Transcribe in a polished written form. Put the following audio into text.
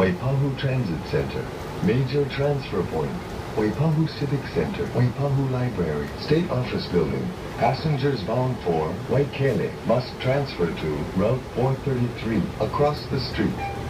Waipahu Transit Center, Major Transfer Point, Waipahu Civic Center, Waipahu Library, State Office Building. Passengers bound for Waikele must transfer to Route 433 across the street.